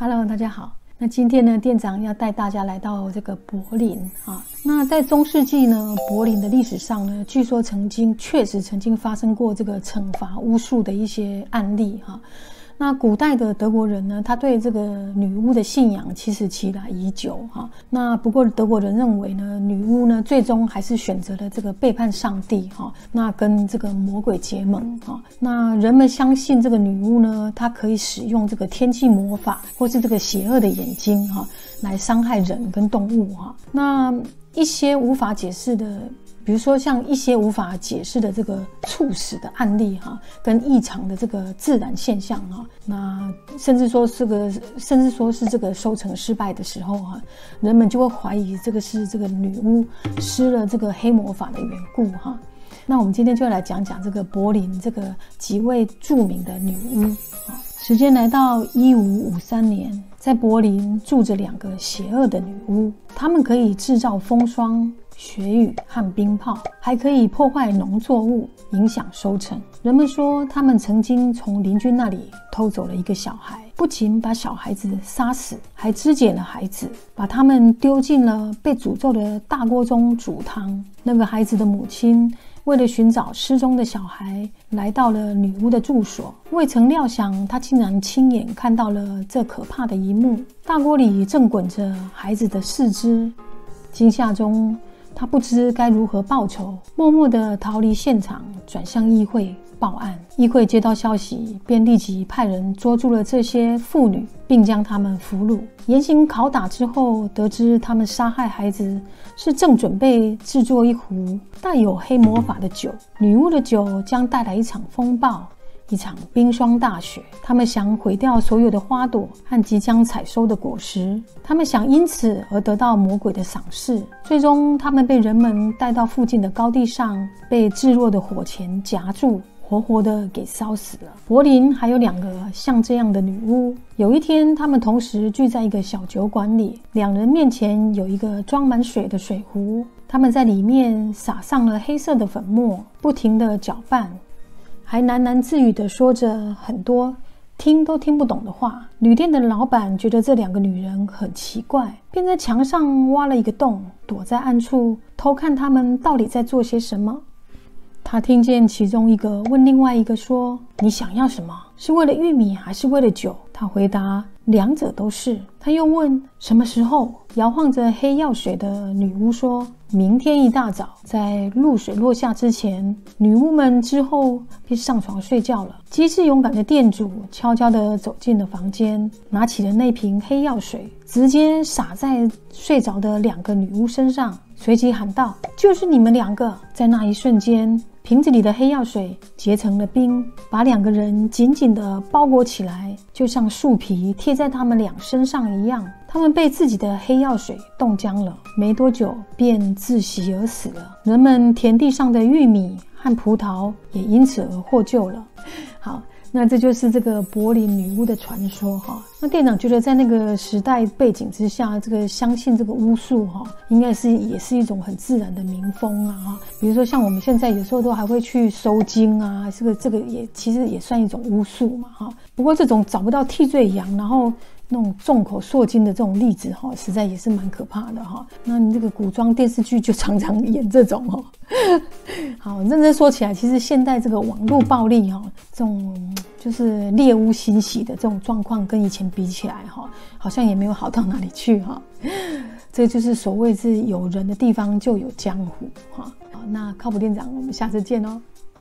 Hello， 大家好。那今天呢，店长要带大家来到这个柏林啊。那在中世纪呢，柏林的历史上呢，据说确实曾经发生过这个惩罚巫术的一些案例哈。那古代的德国人呢，他对这个女巫的信仰其实其来已久哈。那不过德国人认为呢，女巫呢最终还是选择了这个背叛上帝哈，那跟这个魔鬼结盟哈。那人们相信这个女巫呢，她可以使用这个天气魔法或是这个邪恶的眼睛哈，来伤害人跟动物哈。那一些无法解释的。比如说像一些无法解释的这个猝死的案例哈，跟异常的这个自然现象哈，那甚至说是这个收成失败的时候哈，人们就会怀疑这个是这个女巫施了这个黑魔法的缘故哈。那我们今天就来讲讲这个柏林这个几位著名的女巫啊。时间来到1553年，在柏林住着2个邪恶的女巫，她们可以制造风霜、雪雨和冰雹，还可以破坏农作物，影响收成。人们说他们曾经从邻居那里偷走了一个小孩，不仅把小孩子杀死，还肢解了孩子，把他们丢进了被诅咒的大锅中煮汤。那个孩子的母亲为了寻找失踪的小孩，来到了女巫的住所，未曾料想她竟然亲眼看到了这可怕的一幕。大锅里正滚着孩子的四肢，惊吓中他不知该如何报仇，默默地逃离现场，转向议会报案。议会接到消息，便立即派人捉住了这些妇女，并将他们俘虏。严刑拷打之后，得知他们杀害孩子是正准备制作一壶带有黑魔法的酒。女巫的酒将带来一场风暴，一场冰霜大雪。他们想毁掉所有的花朵和即将采收的果实，他们想因此而得到魔鬼的赏识。最终他们被人们带到附近的高地上，被炙热的火钳夹住，活活的给烧死了。柏林还有2个像这样的女巫。有一天，他们同时聚在一个小酒馆里，2人面前有一个装满水的水壶，他们在里面撒上了黑色的粉末，不停地搅拌，还喃喃自语地说着很多听都听不懂的话。旅店的老板觉得这2个女人很奇怪，便在墙上挖了一个洞，躲在暗处偷看他们到底在做些什么。他听见其中一个问另外一个说：“你想要什么？是为了玉米还是为了酒？”他回答：“2者都是。”他又问：“什么时候？”摇晃着黑药水的女巫说：“明天一大早，在露水落下之前。”女巫们之后便上床睡觉了。机智勇敢的店主悄悄地走进了房间，拿起了那瓶黑药水，直接洒在睡着的2个女巫身上，随即喊道：“就是你们2个！”在那一瞬间，瓶子里的黑药水结成了冰，把2个人紧紧地包裹起来，就像树皮贴在他们俩身上一样。他们被自己的黑药水冻僵了，没多久便窒息而死了。人们田地上的玉米和葡萄也因此而获救了。好，那这就是这个柏林女巫的传说哈。那店长觉得在那个时代背景之下，这个相信这个巫术哈，应该也是一种很自然的民风啊哈。比如说像我们现在有时候都还会去收金啊，这个也其实也算一种巫术嘛哈。不过这种找不到替罪羊，然后那种众口铄金的这种例子哈，实在也是蛮可怕的哈。那你这个古装电视剧就常常演这种哈。好，认真说起来，其实现代这个网络暴力哈，这种就是猎巫行袭的这种状况，跟以前比起来哈，好像也没有好到哪里去哈。这就是所谓是有人的地方就有江湖哈。好，那靠谱店长，我们下次见哦。